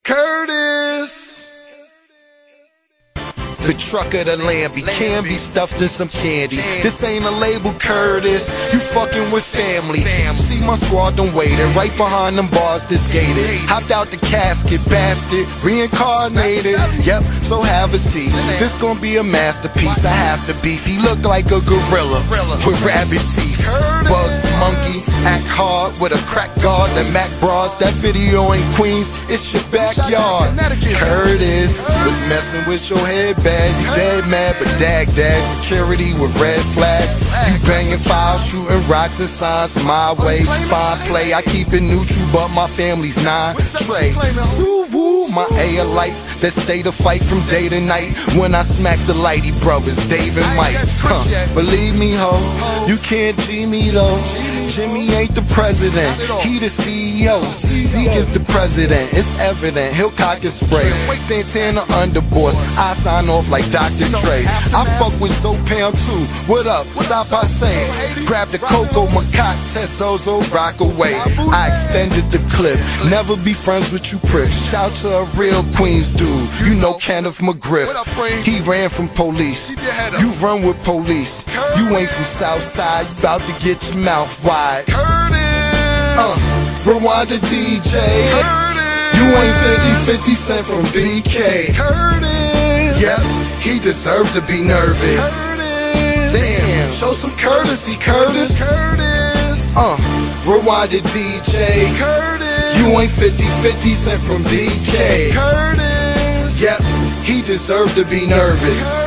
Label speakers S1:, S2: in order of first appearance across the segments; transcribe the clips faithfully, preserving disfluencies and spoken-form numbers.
S1: Curtis. The truck of the Lambie can be stuffed in some candy. This ain't a label, Curtis. You fucking with family. See my squad done waited right behind them bars this gated. Hopped out the casket, bastard, reincarnated. Yep, so have a seat. This gon' be a masterpiece. I have to beef. He look like a gorilla with rabbit teeth. Bugs, monkey, act hard with a crack guard. That Mac bras, that video in Queens, it's your backyard. Curtis was messing with your head, bad. You dead mad, but dag dag security with red flags. You banging files, shooting rocks and signs my way. Fine play, I keep it neutral, but my family's nine straight. Woo, my A lights that stay to fight from day to night. When I smack the Lighty brothers, Dave and Mike. Huh. Believe me, ho, you can't G me though. Jimmy ain't the president, he the C E O. Zeke is the president, it's evident. He'll cock his spray. Santana underboss, I sign off like Doctor Dre. I fuck with Zopan too. What up? Stop by saying. Grab the Coco, my cocktail, Zozo, rock away. I extended the clip. Never be friends with you pricks. Shout to a real Queens dude. You know Kenneth McGriff. He ran from police. You run with police. You ain't from Southside. You bout to get your mouth wide. Uh, Rwanda D J. You ain't fifty fifty cent from B K. Yep, he deserved to be nervous. Damn, show some courtesy, Curtis. Uh, Rwanda D J. You ain't fifty fifty cent from B K. Yep, he deserved to be nervous.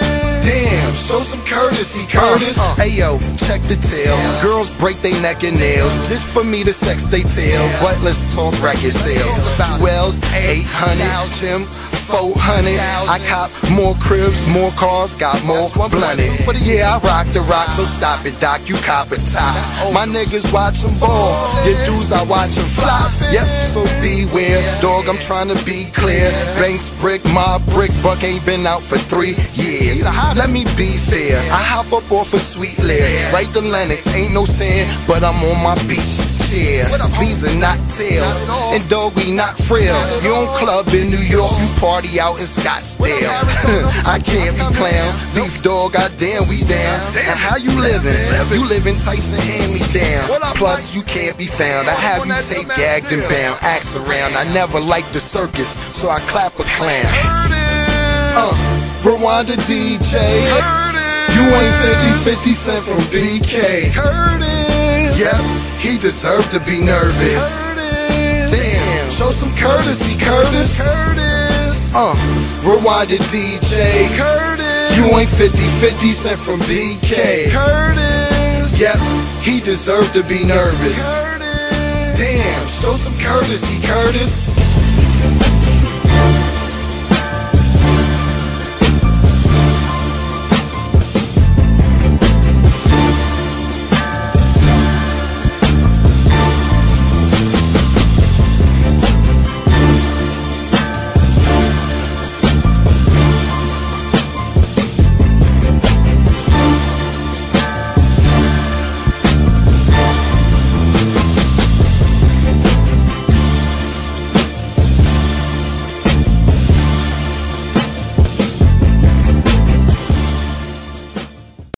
S1: Damn, show some courtesy, Curtis. Uh, uh. Ayo, check the tail. Girls break they neck and nails just for me to sex they tail. But let's talk record sales. Wells, eight hundred, Jim, four hundred. I cop more cribs, more cars, got more blunted. Yeah, I rock the rock, so stop it, Doc, you cop a top. My niggas watch them ball, your dudes I watch them flop. Yep, so beware, dog, I'm trying to be clear. Banks brick, my brick, Buck ain't been out for three years. Let me be fair, I hop up off a sweet lair. Right to Lennox, ain't no sand, but I'm on my beach chair. These are not tails, and dog, we not frail. You don't club in New York, you party out in Scottsdale. I can't be clown, beef dog, goddamn we down. And how you living? You living Tyson, hand me down. Plus you can't be found, I have you tape gagged and bound. Axe around, I never liked the circus, so I clap a clown. Uh, Rwanda D J. You ain't fifty fifty cent from B K. Yep, he deserved to be nervous. Damn, show some courtesy, Curtis. Uh, Rwanda D J. You ain't fifty fifty cent from B K. Yep, he deserved to be nervous. Damn, show some courtesy, Curtis.